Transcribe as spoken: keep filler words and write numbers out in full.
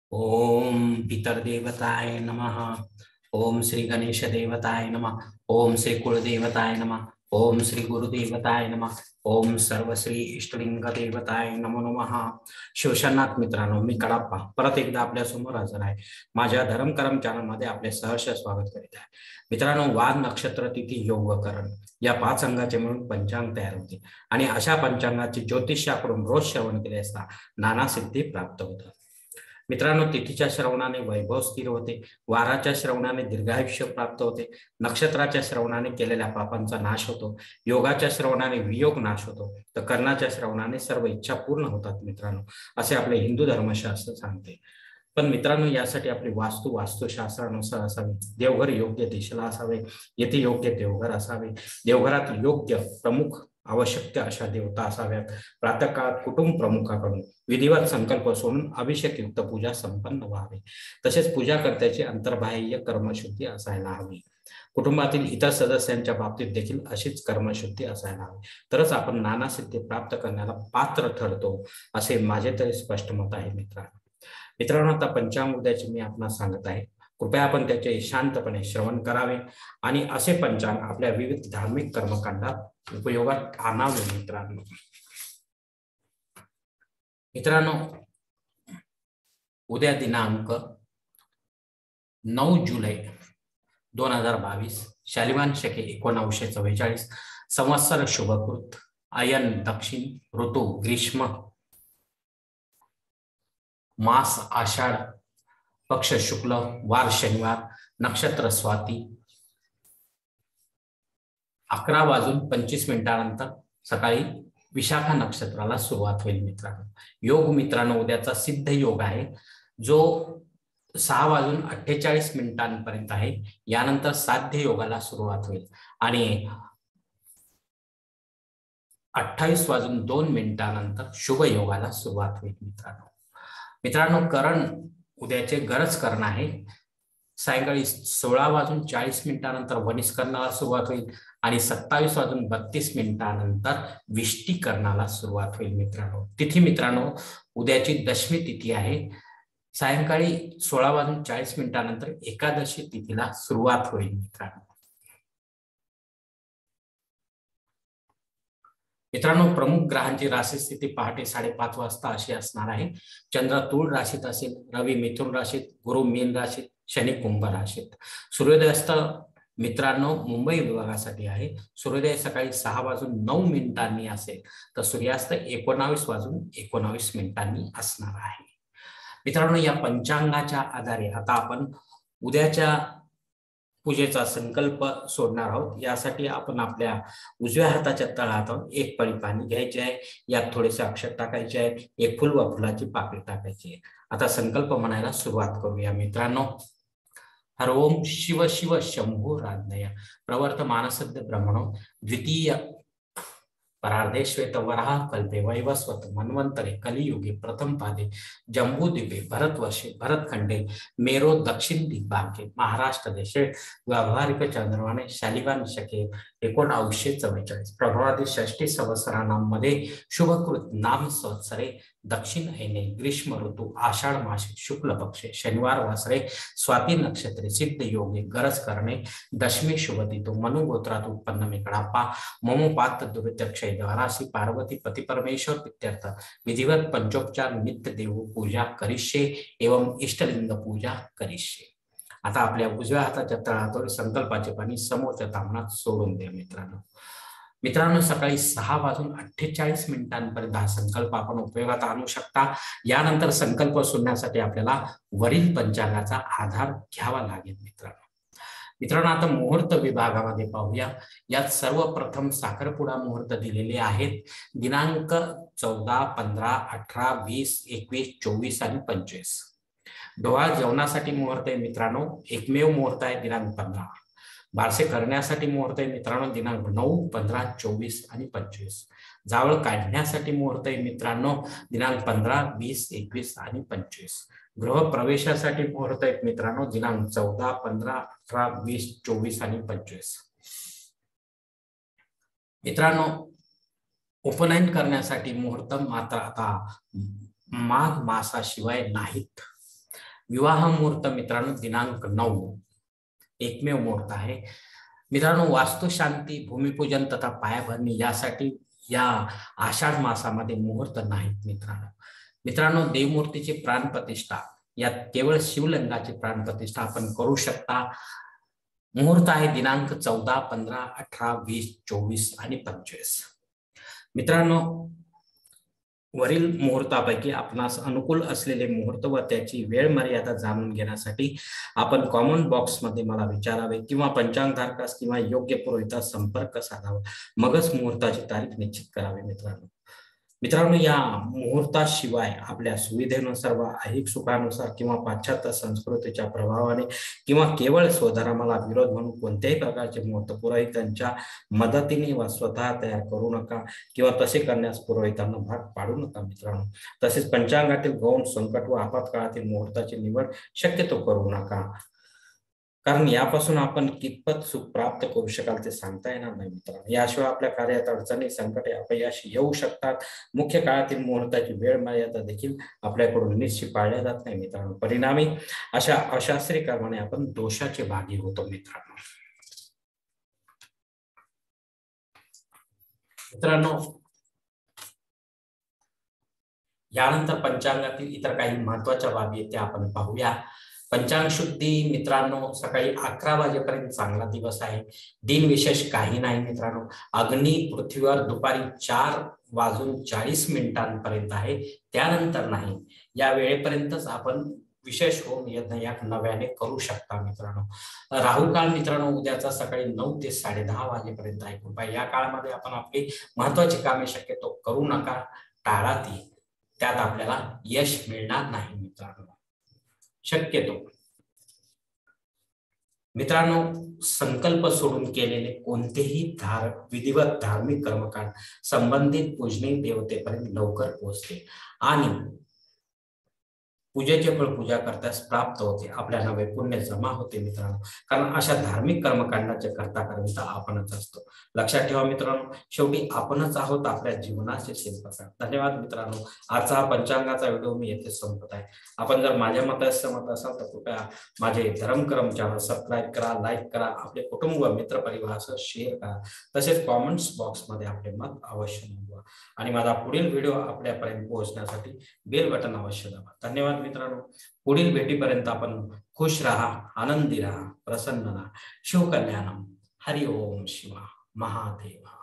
ओम पितरदेवताय नमः। ओम श्री गणेश देवताय नमः। ओम श्री कुलदेवताय नमः। ओम श्री गुरुदेवताय नमः। ओम सर्वश्री इष्टलिंग देवताय नमो नमः। शिवशरणार्थ मित्रांनो, मी कडाप्पा परत एकदा आपल्या समोर हजर आहे। माझ्या धर्म करम चॅनल मध्ये आपले सहर्ष स्वागत करीत आहे। मित्रांनो, वार नक्षत्र तिथी योगकरण या पाच अंगाचे मिळून पंचांग तयार होते आणि अशा पंचांगाचे ज्योतिषाकडून रोज श्रवण केले असता नाना सिद्धी प्राप्त होतात। मित्रांनो, तिथीच्या श्रवणाने वैभव स्थिर होते, वाराच्या श्रवणाने दीर्घायुष्य प्राप्त होते, नक्षत्राच्या श्रवणाने केलेल्या पापांचा नाश होतो, योगाच्या श्रवणाने वियोग नाश होतो, तर कर्णाच्या श्रवणाने सर्व इच्छा पूर्ण होतात। मित्रांनो, असे आपले हिंदू धर्मशास्त्र सांगते। पण मित्रांनो, यासाठी आपली वास्तू वास्तुशास्त्रानुसार असावी, देवघर योग्य दिशेला असावे, येथे योग्य देवघर असावे, देवघरात योग्य प्रमुख आवश्यक अशा देवता असाव्यात, प्रातःकाळात कुटुंब प्रमुखाकडून विधिवत संकल्प सोडून अभिषेक युक्त पूजा संपन्न व्हावी, तसेच पूजा कर्त्याची अंतर्बाह्य कर्मशुद्धी असायला हवी। कुटुंबातील इतर सदस्यांच्या बाबतीत देखील अशीच कर्मशुद्धी असायला हवी, तरच आपण नाना सिद्धी प्राप्त करण्याला पात्र ठरतो, असे माझे तरी स्पष्ट मत आहे। मित्रांनो मित्रांनो आता पंचांग उद्याचे मी आपणास सांगत आहे, कृपया आपण त्याचे शांतपणे श्रवण करावे आणि असे पंचांग आपल्या विविध धार्मिक कर्मकांडात उपयोगात आणावे। मित्रांनो मित्रांनो उद्या दिनांक नऊ जुलै दोन हजार बावीस, शालिवान शके एकोणावीसशे चव्वेचाळीस, संवत्सर शुभकृत, अयन दक्षिण, ऋतू ग्रीष्म, मास आषाढ, पक्ष शुक्ल, वार शनिवार, नक्षत्र स्वाती, अकरा वाजून पंचवीस मिनिटांनंतर सकाळी विशाखा नक्षत्राला सुरुवात होईल। मित्रांनो योग मित्रांनो उद्याचा सिद्ध योग आहे, जो सहा वाजून अठ्ठेचाळीस मिनिटांपर्यंत आहे। यानंतर साध्य योगाला सुरुवात होईल आणि अठ्ठावीस वाजून दोन मिनिटांनंतर शुभ योगाला सुरुवात होईल। मित्रांनो मित्रांनो करण उद्याचे गरज करण आहे, सायंकाळी सोळा वाजून चाळीस मिनिटांनंतर वनिष्करणाला सुरुवात होईल आणि सत्तावीस वाजून बत्तीस मिनिटांनंतर विष्टीकरणाला सुरुवात होईल। मित्रांनो तिथी मित्रांनो उद्याची दशमी तिथी आहे, सायंकाळी सोळा वाजून चाळीस मिनिटांनंतर एकादशी तिथीला सुरुवात होईल। मित्रांनो मित्रांनो प्रमुख ग्रहांची राशी स्थिती पहाटे साडेपाच वाजता अशी असणार आहे। चंद्र तूळ राशीत असेल, रवी मिथुन राशीत, गुरु मीन राशीत, शनी कुंभ राशीत। सूर्योदयास्त मित्रांनो मुंबई विभागासाठी आहे, सूर्योदय सकाळी सहा वाजून नऊ मिनिटांनी असेल, तर सूर्यास्त एकोणावीस वाजून एकोणावीस मिनिटांनी असणार आहे। मित्रांनो या पंचांगाच्या आधारे आता आपण उद्याच्या पूजेचा संकल्प सोडणार आहोत। यासाठी आपण आपल्या उजव्या हाताच्या तळहातावर एक पळी पाणी घ्यायचे आहे, यात थोडेसे अक्षर टाकायचे आहे, एक फुल व फुलाची पाकळी टाकायची आहे। आता संकल्प म्हणायला सुरुवात करूया। मित्रांनो हर ओम शिव शिव शंभो राजनय प्रवर्तमानसद्य ब्रह्मणो द्वितीय परार्धे श्वेत वराह कल्पे वैवस्वत मन्वंतरे कलियुगे प्रथम पादे जम्बूद्वीपे भरतवर्षे भरतखंडे मेरो दक्षिण दिग्भागे महाराष्ट्र देशे व्यावहारिक चंद्रमाने शालिवान शके एकोणावीसशे चव्वेचाळीस प्रभावादी षष्टी संवत्सरांमध्ये शुभकृत नाम संवत्सरे दक्षिण ऐने ग्रीष्म ऋतू आषाढ मासे शुक्ल पक्षे शनिवार वासरे स्वाती नक्षत्रे सिद्ध योगे गरज करणे दशमी शुभ तिथो मनुगोत्रात उत्पन्न मी कडाप्पा ममोपात दुर्त्यक्ष द्वारा श्री पार्वती पति परमेश्वर प्रीत्यर्थ विधिवत पंचोपचार नित्य देव पूजा करिष्ये एवं इष्टलिंग पूजा करिष्ये। आता आपल्या उजव्या हाताच्या तळहातावर संकल्पाचे पाणी समोरच्या तामणात सोडून द्या। मित्रांनो मित्रांनो सकाळी सहा वाजून अठ्ठेचाळीस मिनिटांपर्यंत हा संकल्प आपण उपयोगात आणू शकता। यानंतर संकल्प सोडण्यासाठी आपल्याला वरील पंचांगाचा आधार घ्यावा लागेल। मित्रांनो मित्रांनो आता मुहूर्त विभागामध्ये पाहूया। यात सर्वप्रथम साखरपुडा मुहूर्त दिलेले आहेत, दिनांक चौदा, पंधरा, अठरा, वीस, एकवीस, चोवीस आणि पंचवीस। डोहाळ जेवणासाठी मुहूर्त आहे मित्रांनो, एकमेव मुहूर्त आहे दिनांक पंधरा। बारसे करण्यासाठी मुहूर्त आहे मित्रांनो दिनांक नऊ, पंधरा, चोवीस आणि पंचवीस। जावळ काढण्यासाठी मुहूर्त आहे मित्रांनो दिनांक पंधरा, वीस, एकवीस आणि पंचवीस। गृह प्रवेशासाठी मुहूर्त आहेत मित्रांनो दिनांक चौदा, पंधरा, अठरा, वीस, चोवीस आणि पंचवीस। मित्रांनो उपनयन करण्यासाठी मुहूर्त मात्र आता माघ मासाशिवाय नाहीत। विवाह मुहूर्त मित्रांनो दिनांक नऊ, एकमेव मुहूर्त आहे मित्रांनो. वास्तुशांती, भूमिपूजन तथा पायाभरणी यासाठी या आषाढ मासामध्ये मुहूर्त नाहीत मित्रांनो. मित्रांनो देवमूर्तीची प्राणप्रतिष्ठा, यात केवळ शिवलिंगाची प्राणप्रतिष्ठा आपण करू शकता. मुहूर्त आहे दिनांक चौदा, पंधरा, अठरा, वीस, चोवीस आणि पंचवीस. मित्रांनो वरील मुहूर्तापैकी आपणास अनुकूल असलेले मुहूर्त व त्याची वेळ मर्यादा जाणून घेण्यासाठी आपण कॉमेंट बॉक्समध्ये मला विचारावे किंवा पंचांग धारकास किंवा योग्य पुरोहितास संपर्क साधावा, मगच मुहूर्ताची तारीख निश्चित करावी मित्रांनो. मित्रांनो या मुहूर्ताशिवाय आपल्या सुविधेनुसार व ऐहिक सुखानुसार किंवा पाश्चात्य संस्कृतीच्या प्रभावाने किंवा केवळ स्वधर्माला विरोध म्हणून कोणत्याही प्रकारचे मुहूर्त पुरोहितांच्या मदतीने व स्वतः तयार करू नका किंवा तसे करण्यास पुरोहितांना भाग पाडू नका मित्रांनो. तसेच पंचांगातील गौण, संकट व आपत्काळातील मुहूर्ताची निवड शक्यतो करू नका, कारण यापासून आपण कितपत सुख प्राप्त करू शकाल ते सांगता येणार नाही मित्रांनो. याशिवाय आपल्या कार्यात अडचणी, संकटे, अपयश येऊ शकतात. मुख्य काळातील मुहूर्ताची वेळ मर्यादा देखील आपल्याकडून निश्चित पाळल्या जात नाही मित्रांनो. परिणामी अशा अशास्त्री कर्माने आपण दोषाचे भागी होतो मित्रांनो. मित्रांनो यानंतर पंचांगातील इतर काही महत्वाच्या बाबी आहेत त्या आपण पाहूया. पंचांग शुद्धी मित्रांनो सकाळी अकरा वाजेपर्यंत चांगला दिवस आहे. दिन विशेष काही नाही मित्रांनो. अग्नी पृथ्वीवर दुपारी चार वाजून चाळीस मिनिटांपर्यंत आहे, त्यानंतर नाही. या वेळेपर्यंतच आपण विशेष होम यज्ञ या नव्याने करू शकता मित्रांनो. राहू काळ मित्रांनो उद्याचा सकाळी नऊ ते साडे दहा वाजेपर्यंत आहे. कृपया या काळामध्ये आपण आपली महत्वाची कामे शक्यतो करू नका, टाळा ती, त्यात आपल्याला यश मिळणार नाही मित्रांनो शक्यतो. मित्रांनो संकल्प सोडून केलेले कोणतेही धार विधिवत धार्मिक कर्मकांड संबंधित पूजनीय देवतेपर्यंत लवकर पोहोचते आणि पूजेचे फळ पूजा करताच प्राप्त होते. आपल्या नवे पुण्य जमा होते मित्रांनो, कारण अशा धार्मिक कर्मकांडाचे करता करता आपणच असतो. लक्षात ठेवा मित्रांनो, शेवटी आपणच आहोत आपल्या जीवनाचे शिल्पकार. धन्यवाद मित्रांनो. आजचा हा पंचांगाचा व्हिडिओ मी येथे संपत आहे. आपण जर माझ्या मतास सहमत असाल तर कृपया माझे धर्मक्रम चॅनल सबस्क्राईब करा, लाईक करा, आपले कुटुंब मित्र परिवारासह शेअर करा, तसेच कॉमेंट्स बॉक्समध्ये आपले मत अवश्य नोंदवा आणि माझा पुढील व्हिडिओ आपल्यापर्यंत पोहोचण्यासाठी बेल बटन अवश्य दाबा. धन्यवाद मित्रांनो. पुढील भेटीपर्यंत आपण खुश राहा, आनंदी राहा, प्रसन्न राहा. शिवकल्याणम. हरि ओम शिवा महादेवा.